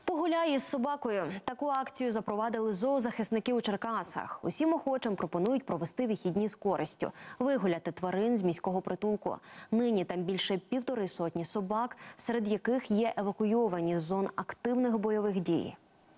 Погуляй із собакою. Таку акцію запровадили зоозахисники у Черкасах. Усім охочим пропонують провести вихідні з користю, вигуляти тварин з міського притулку. Нині там більше 150 собак, серед яких є евакуйовані з зон активних бойових дій.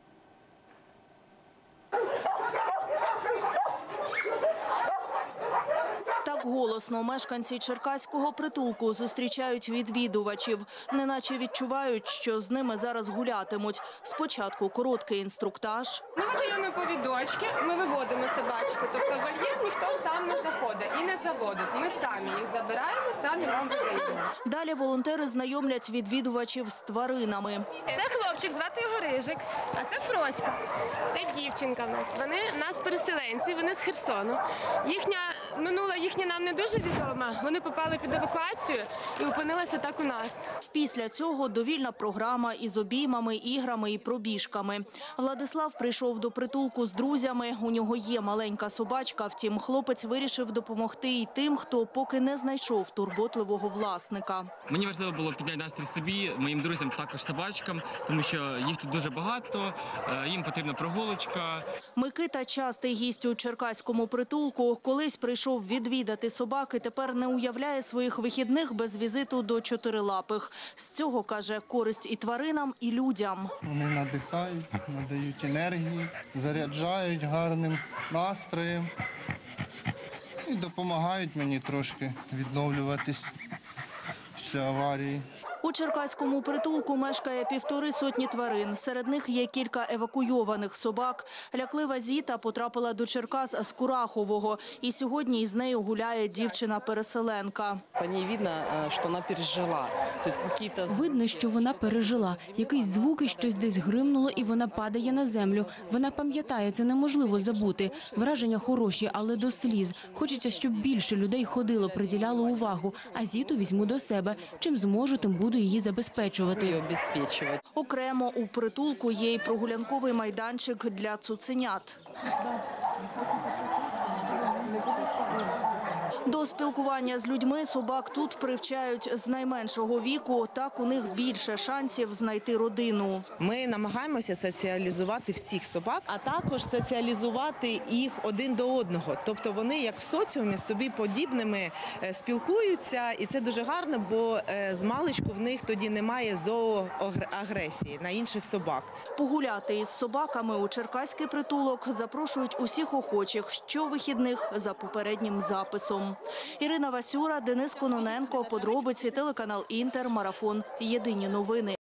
Так голосно мешканці черкаського притулку зустрічають відвідувачів, неначе відчувають, що з ними зараз гулятимуть. Спочатку короткий інструктаж. Ми видаємо повідочки, ми виводимо собачку, тобто в вольєр ніхто сам не заходить і не заводить. Ми самі їх забираємо, самі вам видаємо. Далі волонтери знайомлять відвідувачів з тваринами. Це хлопчик, звати його Рижик, а це Фроська. Це дівчинка в нас. Вони в нас переселенці, вони з Херсону. Минула їхня нам не дуже відома. Вони попали під евакуацію і опинилися так у нас. Після цього довільна програма із обіймами, іграми і пробіжками. Владислав прийшов до притулку з друзями. У нього є маленька собачка, втім хлопець вирішив допомогти й тим, хто поки не знайшов турботливого власника. Мені важливо було підняти настрій собі, моїм друзям, також собачкам, тому що їх тут дуже багато, їм потрібна прогулочка. Микита – частий гість у черкаському притулку. Колись прийшов відвідати собаки, тепер не уявляє своїх вихідних без візиту до чотирилапих. З цього, каже, користь і тваринам, і людям. Вони надихають, надають енергії, заряджають гарним настроєм і допомагають мені трошки відновлюватись після аварії. У черкаському притулку мешкає 150 тварин. Серед них є кілька евакуйованих собак. Láklива Зіта потрапила до Черкас з Курахового. І сьогодні із нею гуляє дівчина-переселенка. По ній видно, що вона пережила. Видно, що вона пережила. Якісь звуки, щось десь гримнуло, і вона падає на землю. Вона пам'ятає, це неможливо забути. Враження хороші, але до сліз. Хочеться, щоб більше людей ходило, приділяло увагу. А Зіту візьму до себе. Чим зможу, тим буду її забезпечувати. Окремо у притулку є й прогулянковий майданчик для цуценят. До спілкування з людьми собак тут привчають з найменшого віку, так у них більше шансів знайти родину. Ми намагаємося соціалізувати всіх собак, а також соціалізувати їх один до одного. Тобто вони, як в соціумі, з собі подібними спілкуються, і це дуже гарно, бо з маличку в них тоді немає зооагресії на інших собак. Погуляти із собаками у черкаський притулок запрошують усіх охочих щовихідних за попереднім записом. Ірина Васюра, Денис Кононенко, подробиці, телеканал Інтер, Марафон. Єдині новини.